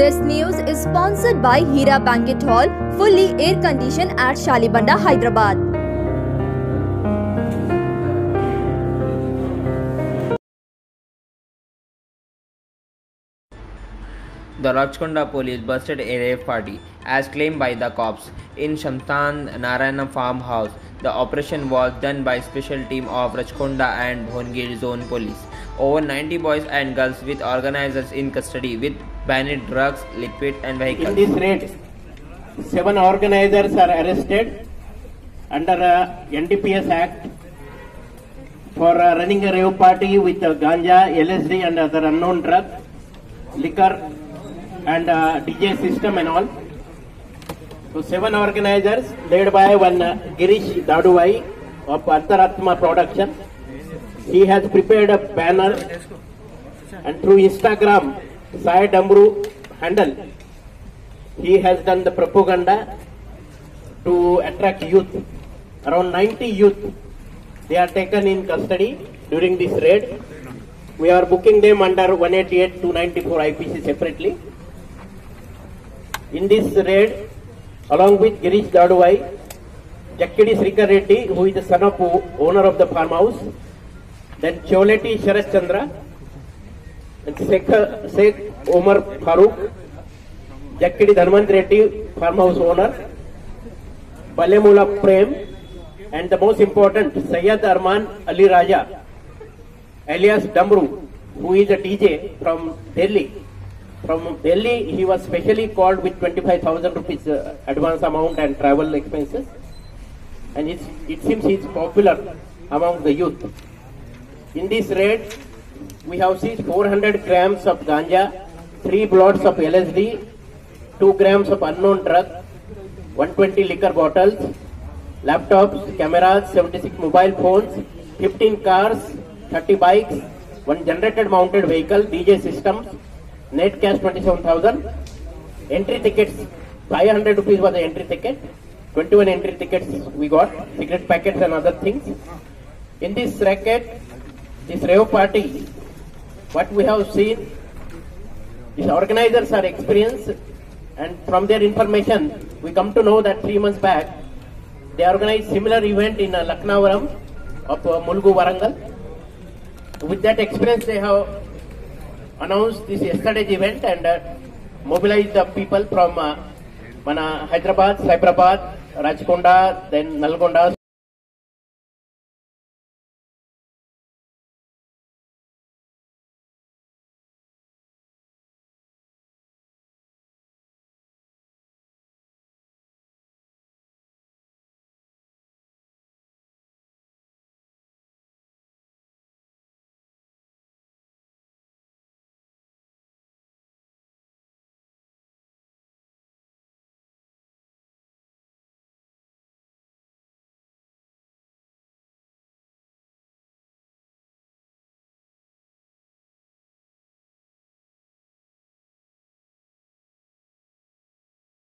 This news is sponsored by Hira Banquet Hall, fully air conditioned at Shalibanda, Hyderabad. The Rachkonda police busted a rave party, as claimed by the cops, in Shamtan Narayana farmhouse. The operation was done by special team of Rachkonda and Bhongir zone police. Over 90 boys and girls with organizers in custody with banned drugs, liquid and vehicles. In this raid, 7 organizers are arrested under NDPS Act for running a rave party with ganja, LSD and other unknown drugs, liquor and DJ system and all. So 7 organizers led by one Girish Daduvai of Antaratma Production. He has prepared a banner and through Instagram Sai Damru handle he has done the propaganda to attract youth. Around 90 youth they are taken in custody during this raid. We are booking them under 188 294 IPC separately. In this raid, along with Girish Daduvai, Jakkidi Srikar Reddy, who is the son of owner of the farmhouse, then Choleti Sharat Chandra, and Sheikh Omar Farooq, Jakkidi Dharmant Reddy, farmhouse owner, Balemula Prem, and the most important, Sayyid Arman Ali Raja, alias Damru, who is a DJ from Delhi. From Delhi, he was specially called with 25,000 rupees advance amount and travel expenses. And it seems he is popular among the youth. In this raid, we have seized 400 grams of ganja, 3 blots of LSD, 2 grams of unknown drug, 120 liquor bottles, laptops, cameras, 76 mobile phones, 15 cars, 30 bikes, 1 generator mounted vehicle, DJ systems, net cash 27,000, entry tickets 500 rupees was the entry ticket, 21 entry tickets we got, cigarette packets and other things. In this racket, this rave party, what we have seen, these organizers are experienced, and from their information we come to know that 3 months back they organized similar event in Laknavaram of Mulgu Warangal. With that experience they have announced this yesterday's event and mobilized the people from Hyderabad, Cyberabad, Rachkonda, then Nalgonda.